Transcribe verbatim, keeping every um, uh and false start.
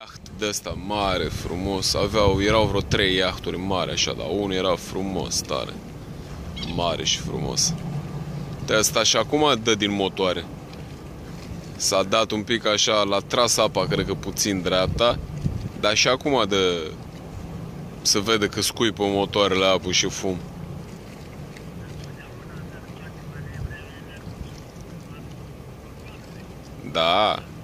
iaht de ăsta mare, frumos. Aveau, erau vreo trei iahturi mari așa, dar unul era frumos, tare. Mare și frumos. De asta și acum dă din motoare. S-a dat un pic așa, l-a tras apa, cred că puțin dreapta, dar și acum dă... se vede că scuipă motoarele apă și fum. Da.